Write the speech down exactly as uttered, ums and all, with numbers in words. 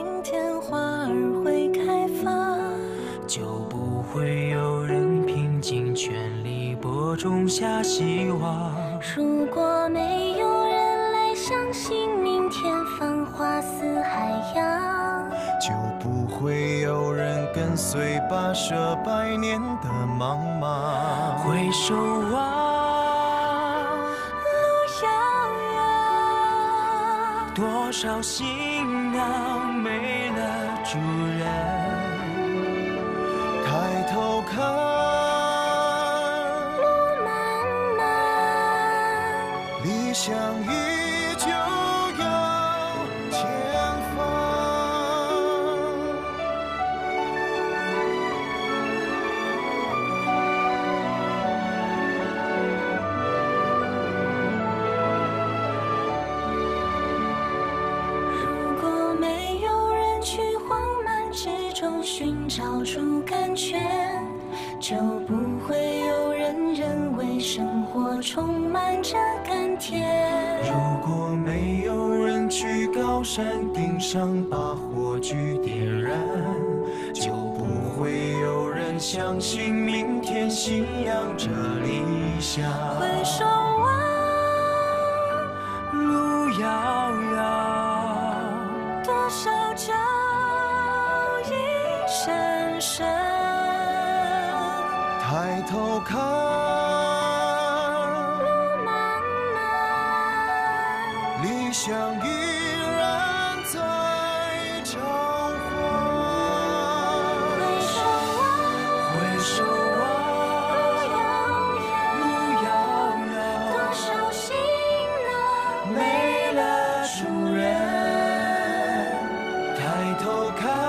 明天花儿会开放， 就不会有人拼尽全力播种下希望。 如果没有人来相信明天繁华似海洋， 就不会有人跟随跋涉百年的茫茫。 回首望， 路遥遥， 多少行囊没了主人。 抬头看， 路漫漫， 理想依旧有前方。 如果没有人去慌乱之中寻找出感觉，就不会有人认为生活充满着甘甜。 如果没有人去高山顶上把火炬点燃，就不会有人相信明天信仰着理想。 回首望， 路遥遥， 多少脚印深深， 抬头看， 路漫漫， 理想依然在召唤。 回首望， 回首望， 路遥遥， 路遥多遥， 少行囊没了主人。 抬头看，